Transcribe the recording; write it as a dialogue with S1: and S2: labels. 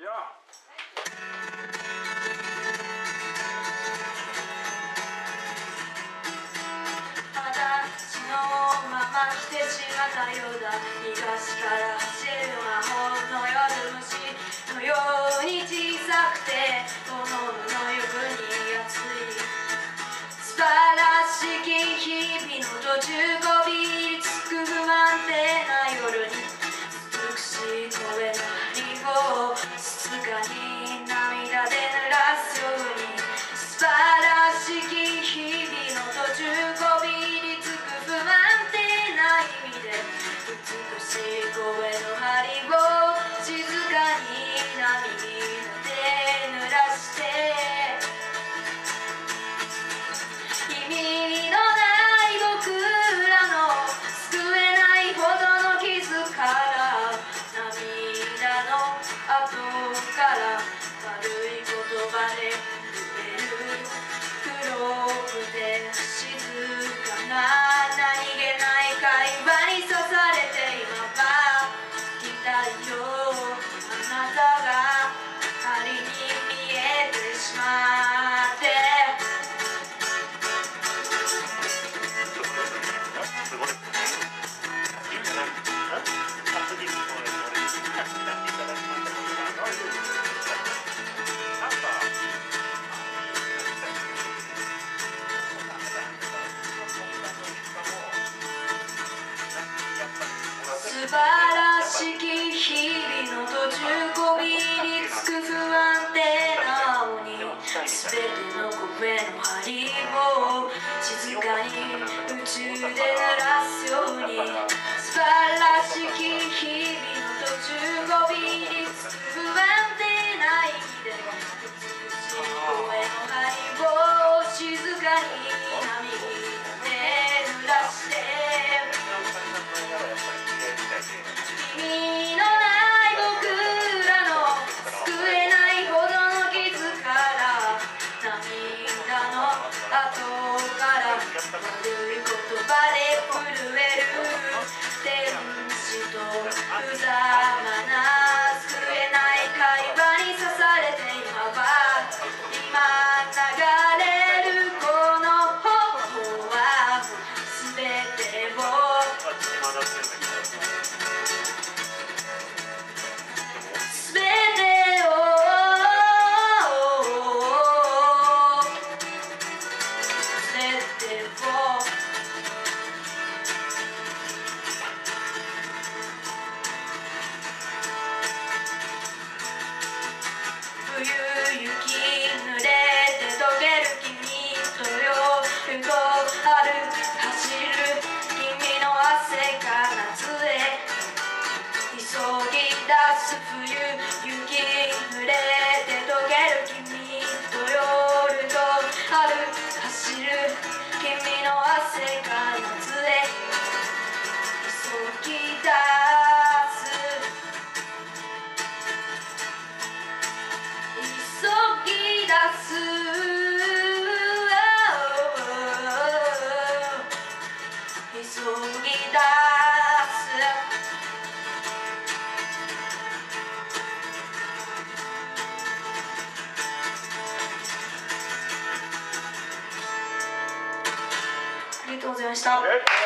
S1: 私のまま来てしまったようだ。東から走る魔法の夜虫のように小さくてこの無の欲に熱い素晴らしき日々の途中こびりつく不安定な夜に美しい声の針を静かに涙で濡らすように素晴らしき日々の途中こびりつく不安定な意味で美しい声の針を静かに涙で濡らして意味のない僕らの救えないほどの傷から涙の後から悪い言葉で触れる黒くて静かな何気ない会話に刺されて今は期待よあなたが針に見えてしまって素晴らしき日々の途中こびりつく不安定な青に全ての声の針を静かに宇宙で鳴らすように素晴らしき日々の途中こびりつく不安定な息で美しい声の針を静かに涙で濡らして意味のない僕らの救えないほどの傷から涙の後から悪い言葉で震える天使と無様な救えない会話に刺されて今流れるこの頬は全てを冬雪濡れて溶ける君と夜と春走る君の汗が夏へ急ぎ出す冬雪濡れて溶ける君と夜と春走る君の汗が夏へ急ぎ出す急ぎ出す急ぎ出すありがとうございました。